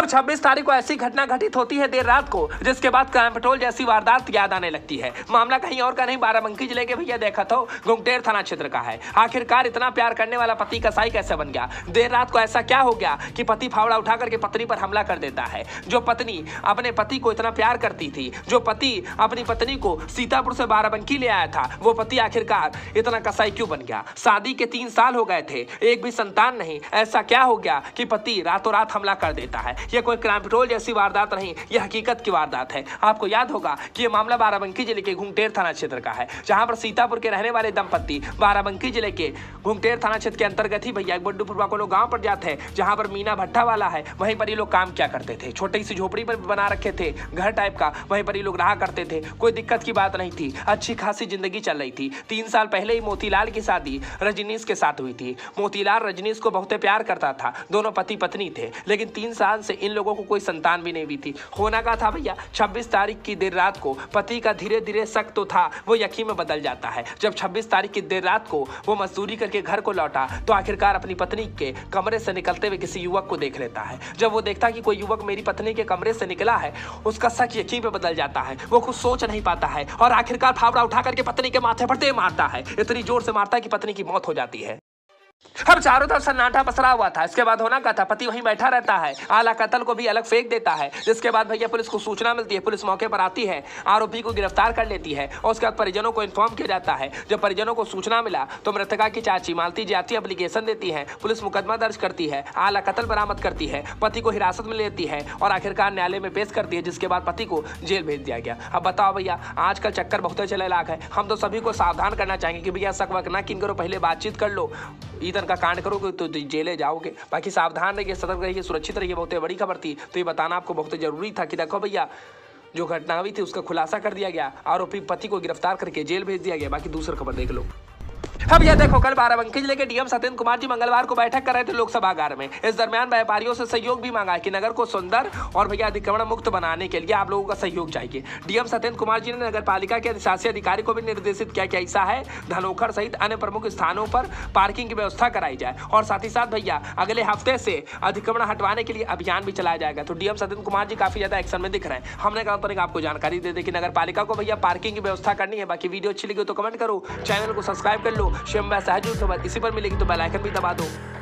अब 26 तारीख को ऐसी घटना घटित होती है देर रात को, जिसके बाद क्राइम पेट्रोल जैसी वारदात याद आने लगती है। मामला कहीं और का नहीं, बाराबंकी जिले के भैया देखा तो घुंगटेर थाना क्षेत्र का है। आखिरकार इतना प्यार करने वाला पति कसाई कैसे बन गया? देर रात को ऐसा क्या हो गया कि पति फावड़ा उठा करके पत्नी पर हमला कर देता है? जो पत्नी अपने पति को इतना प्यार करती थी, जो पति अपनी पत्नी को सीतापुर से बाराबंकी ले आया था, वो पति आखिरकार इतना कसाई क्यों बन गया? शादी के 3 साल हो गए थे, एक भी संतान नहीं। ऐसा क्या हो गया कि पति रातों रात हमला कर देता है? यह कोई क्राइम पेट्रोल जैसी वारदात नहीं, यह हकीकत की वारदात है। आपको याद होगा कि यह मामला बाराबंकी जिले के घुंगटेर थाना क्षेत्र का है, जहां पर सीतापुर के रहने वाले दंपत्ति बाराबंकी जिले के घुंगटेर थाना क्षेत्र के अंतर्गत ही भैया बड्डूपुरवा को लोग गांव पर जाते हैं, जहां पर मीना भट्टा वाला है। वहीं पर ये लोग काम क्या करते थे, छोटी सी झोपड़ी पर बना रखे थे, घर टाइप का, वहीं पर ये लोग रहा करते थे। कोई दिक्कत की बात नहीं थी, अच्छी खासी जिंदगी चल रही थी। 3 साल पहले ही मोतीलाल की शादी रजनीश के साथ हुई थी। मोतीलाल रजनीश को बहुत प्यार करता था, दोनों पति पत्नी थे, लेकिन 3 साल से इन लोगों को कोई संतान भी नहीं हुई थी। होना का था भैया, 26 तारीख की देर रात को पति का धीरे धीरे शक तो था, वो यकीन में बदल जाता है। जब 26 तारीख की देर रात को वो मजदूरी करके घर को लौटा, तो आखिरकार अपनी पत्नी के कमरे से निकलते हुए किसी युवक को देख लेता है। जब वो देखता कि कोई युवक मेरी पत्नी के कमरे से निकला है, उसका शक यकीन पे बदल जाता है। वो कुछ सोच नहीं पाता है और आखिरकार फावड़ा उठा करके पत्नी के माथे पर दे मारता है। इतनी जोर से मारता है कि पत्नी की मौत हो जाती है। अब चारों तरफ सन्नाटा पसरा हुआ था। इसके बाद होना क्या था, पति वहीं बैठा रहता है, आला कत्ल को भी अलग फेंक देता है। जिसके बाद भैया पुलिस को सूचना मिलती है, पुलिस मौके पर आती है, आरोपी को गिरफ्तार कर लेती है और उसके बाद परिजनों को इन्फॉर्म किया जाता है। जब परिजनों को सूचना मिला तो मृतका की चाची मालती जी आती, एप्लीकेशन देती है, पुलिस मुकदमा दर्ज करती है, आला कत्ल बरामद करती है, पति को हिरासत में लेती है और आखिरकार न्यायालय में पेश करती है, जिसके बाद पति को जेल भेज दिया गया। अब बताओ भैया, आजकल चक्कर बहुत चले लाख है। हम तो सभी को सावधान करना चाहेंगे कि भैया शक वक ना किन करो, पहले बातचीत कर लो, ईदन का कांड करोगे तो जेले जाओगे। बाकी सावधान रहिए, सतर्क रहिए, सुरक्षित रहिए। बहुत बड़ी खबर थी, तो ये बताना आपको बहुत जरूरी था कि देखो भैया, जो घटना हुई थी उसका खुलासा कर दिया गया, आरोपी पति को गिरफ्तार करके जेल भेज दिया गया। बाकी दूसरी खबर देख लो। अब यह देखो, कल बाराबंकी जिले के डीएम सत्येंद्र कुमार जी मंगलवार को बैठक कर रहे थे लोक सभागार में। इस दरमियान व्यापारियों से सहयोग भी मांगा है कि नगर को सुंदर और भैया अतिक्रमण मुक्त बनाने के लिए आप लोगों का सहयोग चाहिए। डीएम सत्येंद्र कुमार जी ने नगर पालिका के अधिशासी अधिकारी को भी निर्देशित किया कि ऐसा है धनोखर सहित अन्य प्रमुख स्थानों पर पार्किंग की व्यवस्था कराई जाए और साथ ही साथ भैया अगले हफ्ते से अतिक्रमण हटवाने के लिए अभियान भी चलाया जाएगा। तो डीएम सत्येंद्र कुमार जी काफी ज्यादा एक्शन में दिख रहे हैं। हमने कहा तो आपको जानकारी दे दे कि नगर पालिका को भैया पार्किंग की व्यवस्था करनी है। बाकी वीडियो अच्छी लगी तो कमेंट करो, चैनल को सब्सक्राइब कर लो। शिवम सहज इसी पर मिलेगी तो बेल आइकन भी दबा दो।